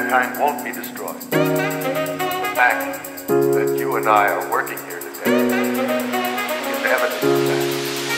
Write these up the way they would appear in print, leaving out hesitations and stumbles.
mankind won't be destroyed. The fact that you and I are working here today is evidence of that.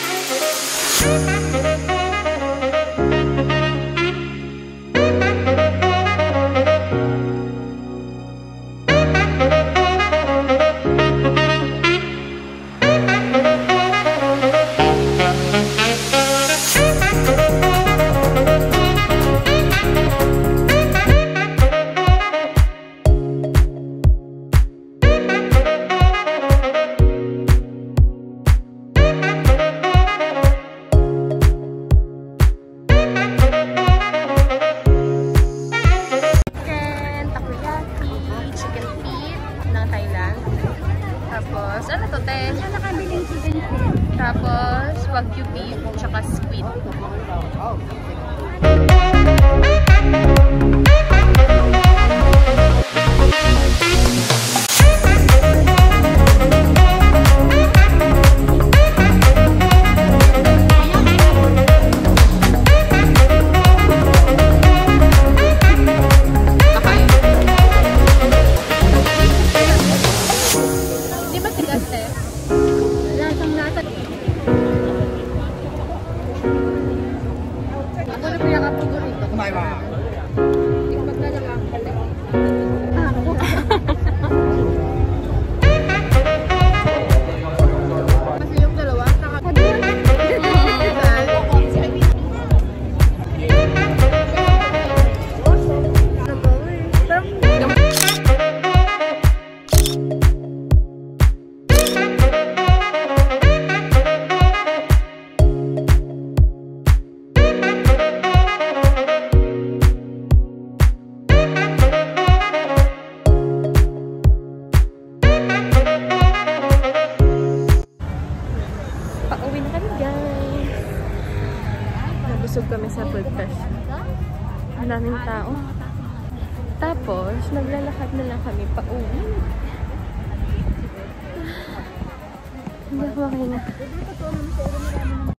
Tapos, ano to, te? Tapos, wagyu beef, tsaka squid. Pauwi na kami, guys. Nabusog kami sa food fest. Ang daming tao. Tapos, naglalakad na lang kami pauwi. Hindi ako makahinga.